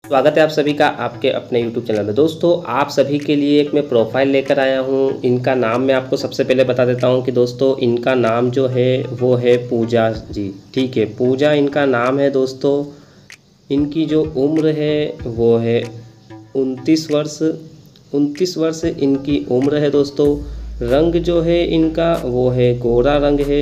स्वागत है आप सभी का आपके अपने YouTube चैनल में। दोस्तों आप सभी के लिए एक मैं प्रोफाइल लेकर आया हूँ। इनका नाम मैं आपको सबसे पहले बता देता हूँ कि दोस्तों इनका नाम जो है वो है पूजा जी। ठीक है, पूजा इनका नाम है दोस्तों। इनकी जो उम्र है वो है 29 वर्ष इनकी उम्र है दोस्तों। रंग जो है इनका वो है गोरा रंग है।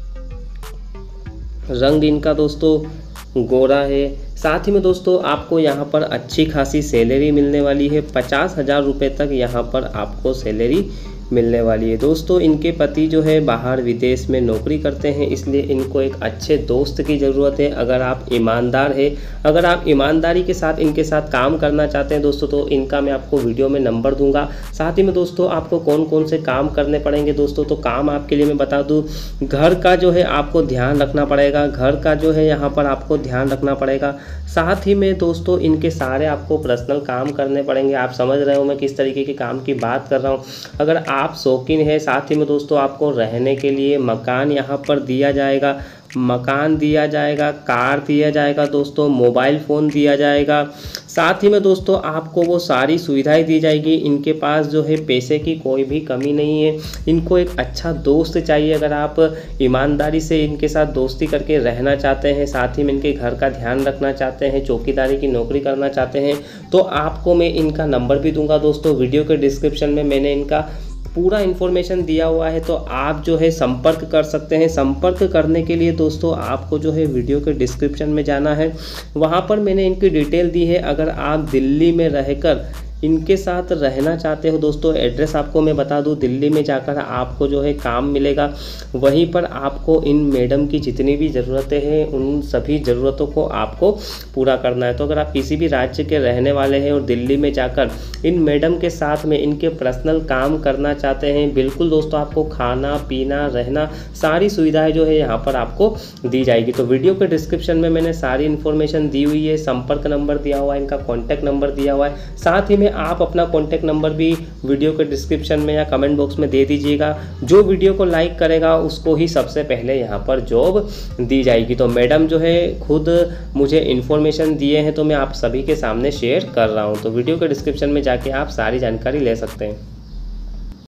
रंग इनका दोस्तों गोरा है। साथ ही में दोस्तों आपको यहाँ पर अच्छी खासी सैलरी मिलने वाली है। 50,000 रुपये तक यहाँ पर आपको सैलरी मिलने वाली है। दोस्तों इनके पति जो है बाहर विदेश में नौकरी करते हैं, इसलिए इनको एक अच्छे दोस्त की ज़रूरत है। अगर आप ईमानदार है, अगर आप ईमानदारी के साथ इनके साथ काम करना चाहते हैं दोस्तों, तो इनका मैं आपको वीडियो में नंबर दूंगा। साथ ही में दोस्तों आपको कौन कौन से काम करने पड़ेंगे दोस्तों, तो काम आपके लिए मैं बता दूँ। घर का जो है आपको ध्यान रखना पड़ेगा, घर का जो है यहाँ पर आपको ध्यान रखना पड़ेगा। साथ ही में दोस्तों इनके सारे आपको पर्सनल काम करने पड़ेंगे। आप समझ रहे हो मैं किस तरीके के काम की बात कर रहा हूँ। अगर आप शौकीन है, साथ ही में दोस्तों आपको रहने के लिए मकान यहाँ पर दिया जाएगा, मकान दिया जाएगा, कार दिया जाएगा दोस्तों, मोबाइल फ़ोन दिया जाएगा। साथ ही में दोस्तों आपको वो सारी सुविधाएं दी जाएगी। इनके पास जो है पैसे की कोई भी कमी नहीं है। इनको एक अच्छा दोस्त चाहिए। अगर आप ईमानदारी से इनके साथ दोस्ती करके रहना चाहते हैं, साथ ही में इनके घर का ध्यान रखना चाहते हैं, चौकीदारी की नौकरी करना चाहते हैं, तो आपको मैं इनका नंबर भी दूंगा दोस्तों। वीडियो के डिस्क्रिप्शन में मैंने इनका पूरा इन्फॉर्मेशन दिया हुआ है, तो आप जो है संपर्क कर सकते हैं। संपर्क करने के लिए दोस्तों आपको जो है वीडियो के डिस्क्रिप्शन में जाना है, वहाँ पर मैंने इनकी डिटेल दी है। अगर आप दिल्ली में रहकर इनके साथ रहना चाहते हो दोस्तों, एड्रेस आपको मैं बता दूं। दिल्ली में जाकर आपको जो है काम मिलेगा, वहीं पर आपको इन मैडम की जितनी भी ज़रूरतें हैं उन सभी ज़रूरतों को आपको पूरा करना है। तो अगर आप किसी भी राज्य के रहने वाले हैं और दिल्ली में जाकर इन मैडम के साथ में इनके पर्सनल काम करना चाहते हैं, बिल्कुल दोस्तों आपको खाना पीना रहना सारी सुविधाएँ जो है यहाँ पर आपको दी जाएगी। तो वीडियो के डिस्क्रिप्शन में मैंने सारी इन्फॉर्मेशन दी हुई है, संपर्क नंबर दिया हुआ है, इनका कॉन्टैक्ट नंबर दिया हुआ है। साथ ही में आप अपना कॉन्टैक्ट नंबर भी वीडियो के डिस्क्रिप्शन में या कमेंट बॉक्स में दे दीजिएगा। जो वीडियो को लाइक करेगा उसको ही सबसे पहले यहाँ पर जॉब दी जाएगी। तो मैडम जो है खुद मुझे इन्फॉर्मेशन दिए हैं, तो मैं आप सभी के सामने शेयर कर रहा हूँ। तो वीडियो के डिस्क्रिप्शन में जाके आप सारी जानकारी ले सकते हैं।